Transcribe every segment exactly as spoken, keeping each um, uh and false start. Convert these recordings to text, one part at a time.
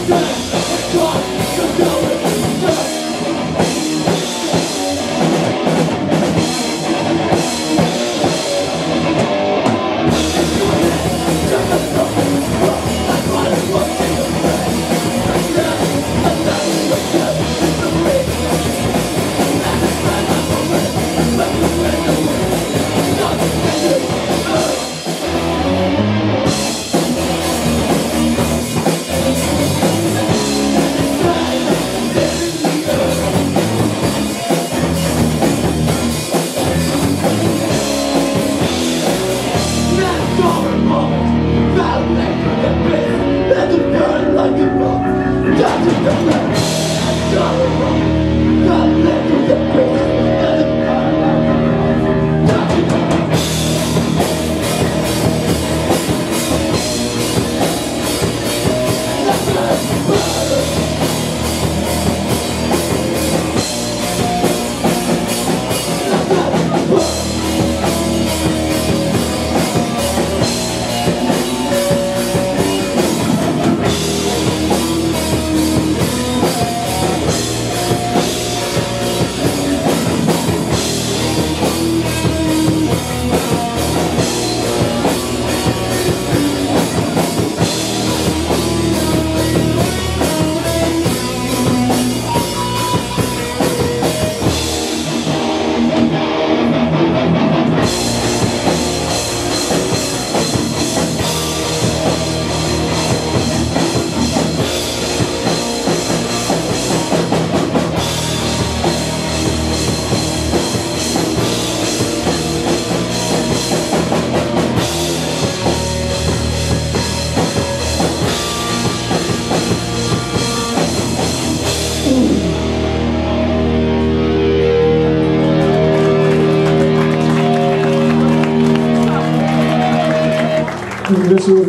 Wieczór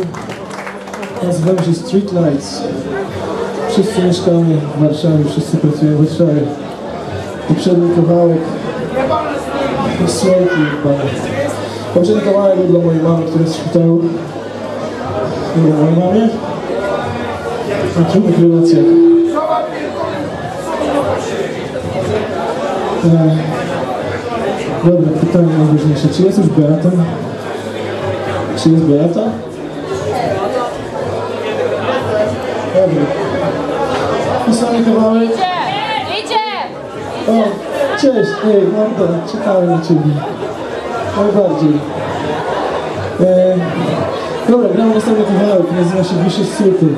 nazywa się Street Lights. Wszyscy mieszkamy w Warszawie, wszyscy pracujemy w Warszawie. Poprzedni kawałek Smoki chyba. Poprzedni kawałek był dla mojej mamy, która jest w szpitalu. Dla mojej mamie. Na trudnych relacjach. E, dobra, pytanie najważniejsze. Czy jest już Beata? Czy jest Beata? Dobra. Pisany kawałek. Idzie! Idzie! O, cześć, ej, mordo, czekałem na ciebie. Najbardziej. E, dobra, gramy następny kawałek, nazywa się Vicious Circle.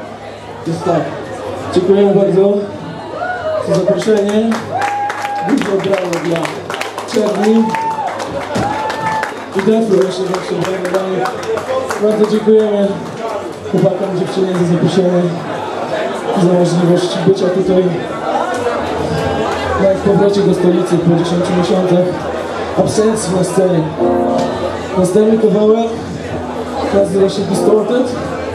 Dziękujemy bardzo za zaproszenie. brawo dla Czerni i Defru, jeszcze większe brawo dla nich. Bardzo dziękujemy chłopakom, dziewczynie za zaproszenie, za możliwość bycia tutaj na ich powrocie do stolicy po dziesięciu miesiącach absencji na scenie. Następny kawałek nazywa się Distorted.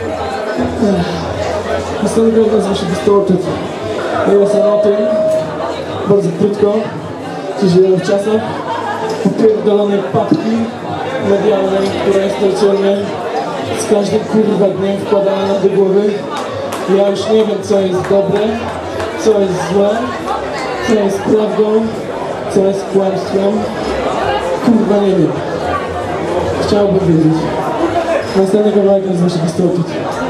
Następny kawałek nazywa się Distorted. Jest o tym, bardzo krótko, co żyjemy w czasach upierdolonej papki medialnej, która jest codziennie z każdym kurwa dniem wkładana nam do głowy. Ja już nie wiem, co jest dobre, co jest złe, co jest prawdą, co jest kłamstwem. Kurwa nie wiem. Chciałbym wiedzieć. Następny kawałek nazywa się Distorted.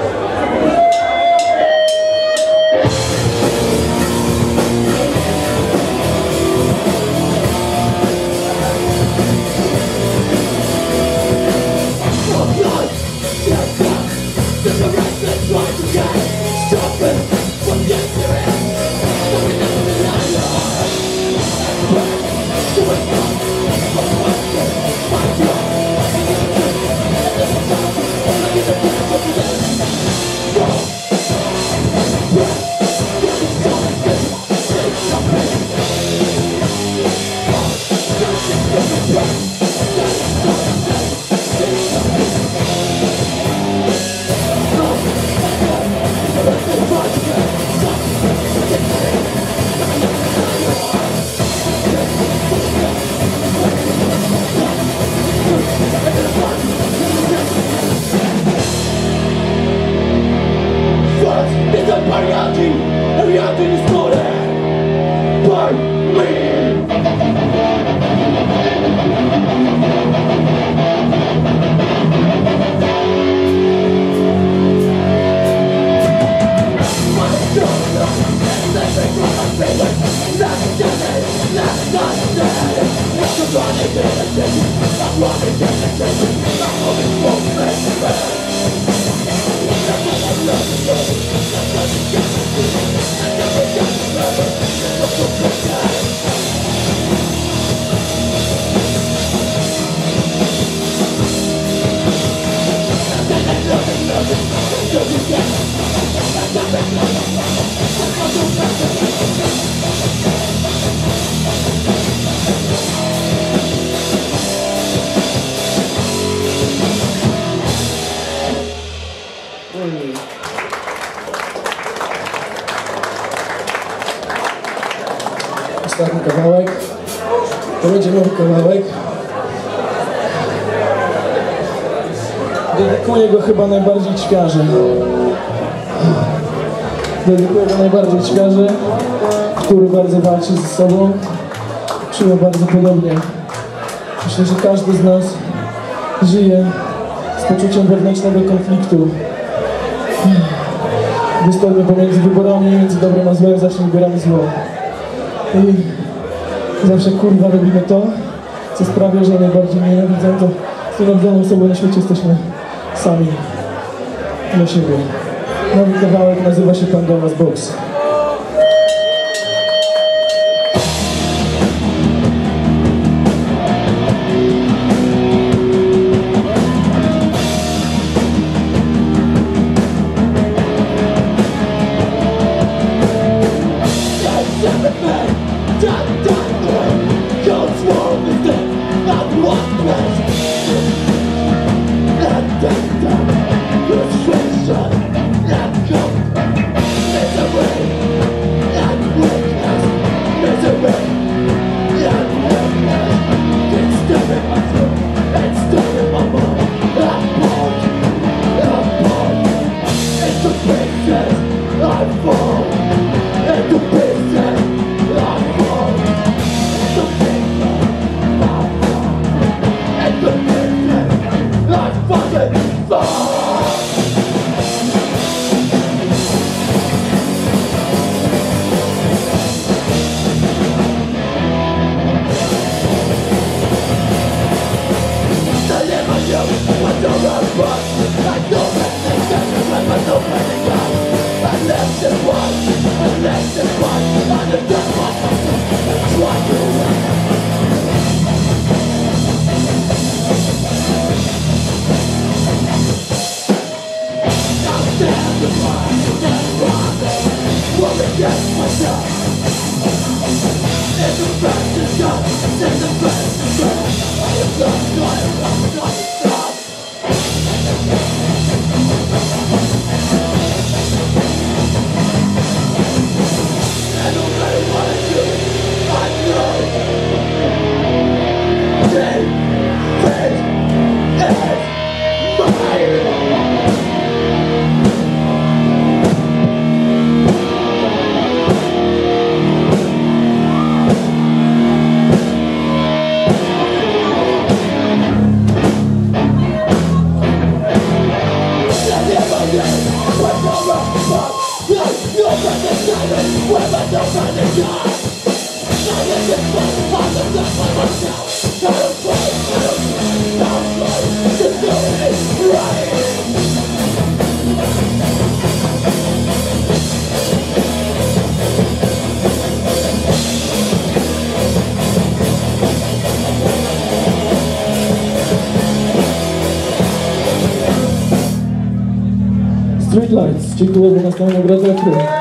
Ostatni kawałek. To będzie nowy kawałek. Dedykuję go chyba najbardziej ćwiarze. Dedykuję go najbardziej ćwiarze, który bardzo walczy ze sobą. Czuję bardzo podobnie. Myślę, że każdy z nas żyje z poczuciem wewnętrznego konfliktu. Gdy stoimy pomiędzy wyborami, między dobrem a złem, zawsze wybieramy zło. I zawsze kurwa robimy to, co sprawia, że najbardziej nienawidzą, to z tą nawzajem osobą na świecie jesteśmy sami dla siebie. Nowy kawałek nazywa się Pandora's Box. Streetlights, dziękuję za następną nagrodę.